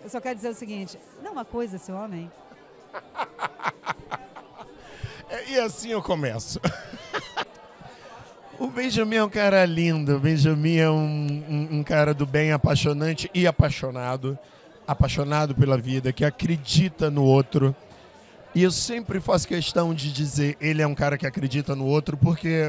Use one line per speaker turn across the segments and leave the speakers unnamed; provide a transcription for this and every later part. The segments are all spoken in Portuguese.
Eu só quero dizer o seguinte, não é uma coisa esse homem?
E assim eu começo. O Benjamin é um cara lindo. O Benjamin é um cara do bem, apaixonante e apaixonado. Apaixonado pela vida, que acredita no outro. E eu sempre faço questão de dizer, ele é um cara que acredita no outro, porque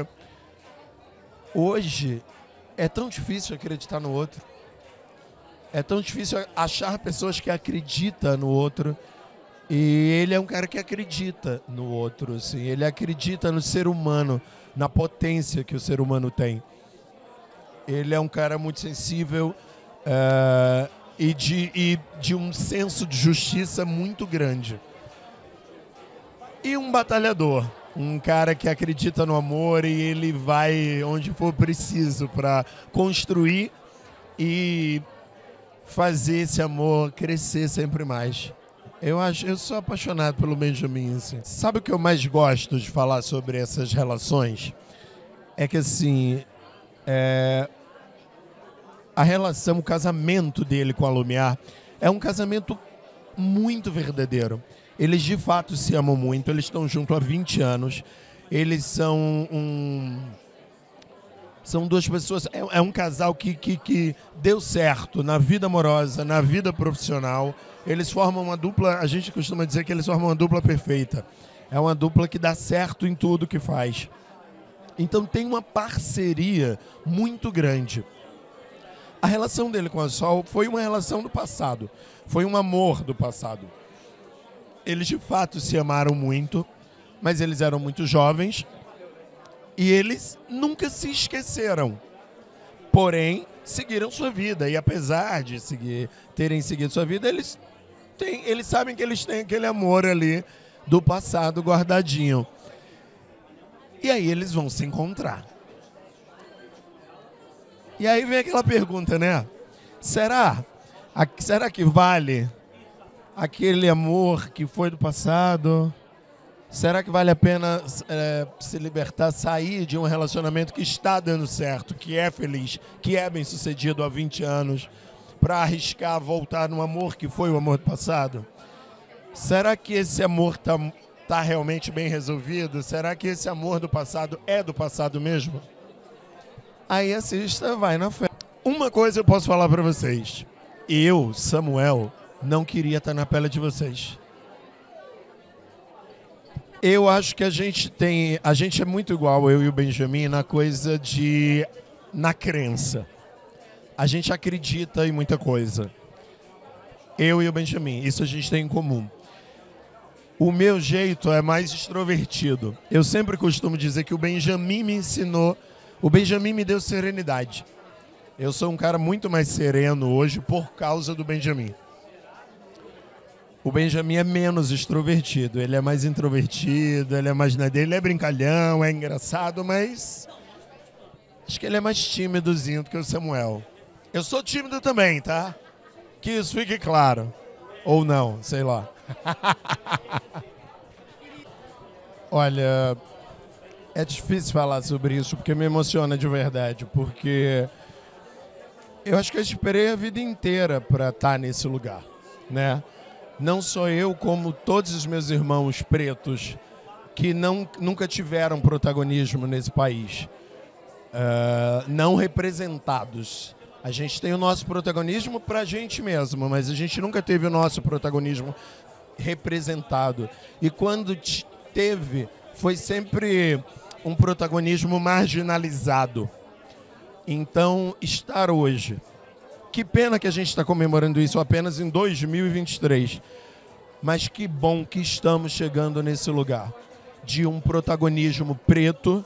hoje é tão difícil acreditar no outro. É tão difícil achar pessoas que acreditam no outro. E ele é um cara que acredita no outro, assim. Ele acredita no ser humano, na potência que o ser humano tem. Ele é um cara muito sensível e de um senso de justiça muito grande. E um batalhador, um cara que acredita no amor e ele vai onde for preciso para construir e fazer esse amor crescer sempre mais. Eu sou apaixonado pelo Benjamin, assim. Sabe o que eu mais gosto de falar sobre essas relações? É que, assim, a relação, o casamento dele com a Lumiar é um casamento muito verdadeiro. Eles, de fato, se amam muito. Eles estão juntos há 20 anos. Eles são duas pessoas... É um casal que deu certo na vida amorosa, na vida profissional. Eles formam uma dupla, a gente costuma dizer que eles formam uma dupla perfeita. É uma dupla que dá certo em tudo que faz. Então tem uma parceria muito grande. A relação dele com a Sol foi uma relação do passado. Foi um amor do passado. Eles de fato se amaram muito, mas eles eram muito jovens e eles nunca se esqueceram. Porém, seguiram sua vida. E apesar de terem seguido sua vida, eles sabem que eles têm aquele amor ali do passado guardadinho. E aí eles vão se encontrar. E aí vem aquela pergunta, né? Será que vale aquele amor que foi do passado? Será que vale a pena se libertar, sair de um relacionamento que está dando certo, que é feliz, que é bem sucedido há 20 anos, para arriscar voltar num amor que foi o amor do passado? Será que esse amor tá realmente bem resolvido? Será que esse amor do passado é do passado mesmo? Aí assista, vai na fé. Uma coisa eu posso falar para vocês. Eu, Samuel, não queria estar na pele de vocês. Eu acho que a gente é muito igual, eu e o Benjamin, na crença. A gente acredita em muita coisa. Eu e o Benjamin, isso a gente tem em comum. O meu jeito é mais extrovertido. Eu sempre costumo dizer que o Benjamin me deu serenidade. Eu sou um cara muito mais sereno hoje por causa do Benjamin. O Benjamin é menos extrovertido, ele é mais introvertido, ele é mais na dele, ele é brincalhão, é engraçado, mas acho que ele é mais tímidozinho do que o Samuel. Eu sou tímido também, tá? Que isso fique claro. Ou não, sei lá. Olha, é difícil falar sobre isso porque me emociona de verdade, porque eu acho que eu esperei a vida inteira para estar nesse lugar, né? Não só eu, como todos os meus irmãos pretos que nunca tiveram protagonismo nesse país, não representados. A gente tem o nosso protagonismo para a gente mesmo, mas a gente nunca teve o nosso protagonismo representado. E quando teve, foi sempre um protagonismo marginalizado. Então, estar hoje... Que pena que a gente está comemorando isso apenas em 2023. Mas que bom que estamos chegando nesse lugar de um protagonismo preto,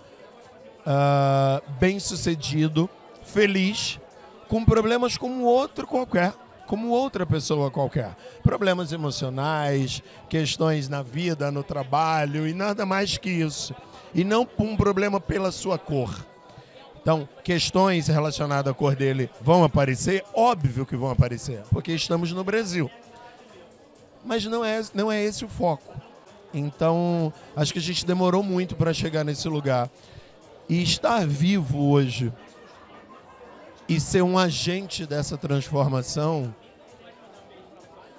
bem-sucedido, feliz, com problemas como outro qualquer, como outra pessoa qualquer. Problemas emocionais, questões na vida, no trabalho e nada mais que isso. E não um problema pela sua cor. Então, questões relacionadas à cor dele vão aparecer? Óbvio que vão aparecer, porque estamos no Brasil. Mas não é esse o foco. Então, acho que a gente demorou muito para chegar nesse lugar. E estar vivo hoje e ser um agente dessa transformação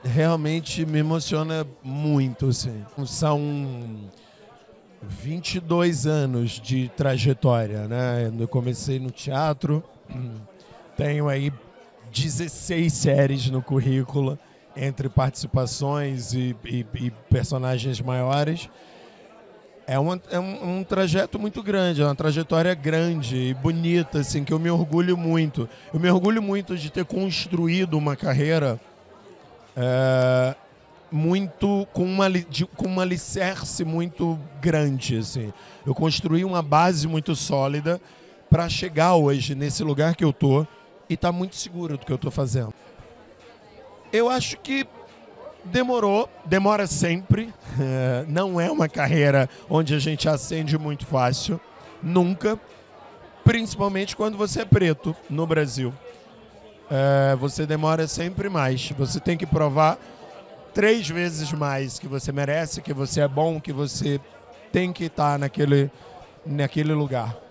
realmente me emociona muito, assim. São 22 anos de trajetória, né? Eu comecei no teatro, tenho aí 16 séries no currículo, entre participações e personagens maiores. É um trajeto muito grande, é uma trajetória grande e bonita, assim, que eu me orgulho muito. Eu me orgulho muito de ter construído uma carreira muito com um alicerce muito grande, assim. Eu construí uma base muito sólida para chegar hoje nesse lugar que eu tô e estar muito seguro do que eu tô fazendo. Eu acho que demora sempre. Não é uma carreira onde a gente acende muito fácil, nunca, principalmente quando você é preto no Brasil. Você demora sempre mais, você tem que provar 3 vezes mais que você merece, que você é bom, que você tem que estar naquele lugar.